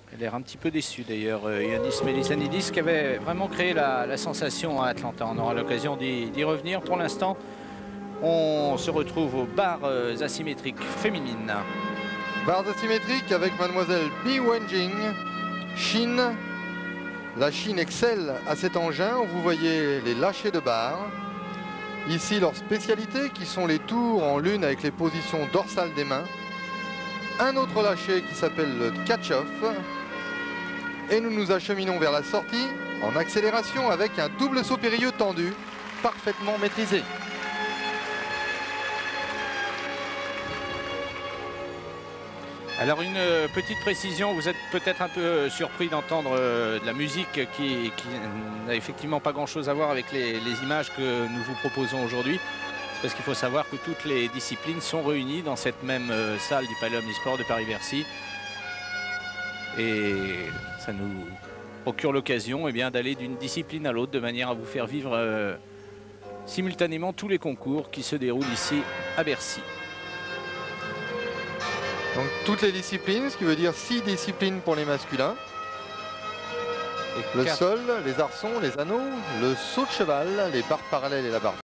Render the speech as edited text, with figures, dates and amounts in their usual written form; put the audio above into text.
Il a l'air un petit peu déçu d'ailleurs, Ioannis Melissanidis, qui avait vraiment créé la sensation à Atlanta. On aura l'occasion d'y revenir. Pour l'instant, on se retrouve aux barres asymétriques féminines. Barres asymétriques avec mademoiselle Bi Wenjing, Chine. La Chine excelle à cet engin. Vous voyez les lâchers de barres. Ici, leur spécialité qui sont les tours en lune avec les positions dorsales des mains. Un autre lâcher qui s'appelle le catch-off. Et nous nous acheminons vers la sortie en accélération avec un double saut périlleux tendu, parfaitement maîtrisé. Alors une petite précision, vous êtes peut-être un peu surpris d'entendre de la musique qui n'a effectivement pas grand-chose à voir avec les images que nous vous proposons aujourd'hui. C'est parce qu'il faut savoir que toutes les disciplines sont réunies dans cette même salle du Palais Omnisport de Paris-Bercy. Et ça nous procure l'occasion d'aller d'une discipline à l'autre de manière à vous faire vivre simultanément tous les concours qui se déroulent ici à Bercy. Donc toutes les disciplines, ce qui veut dire 6 disciplines pour les masculins. Le sol, les arçons, les anneaux, le saut de cheval, les barres parallèles et la barre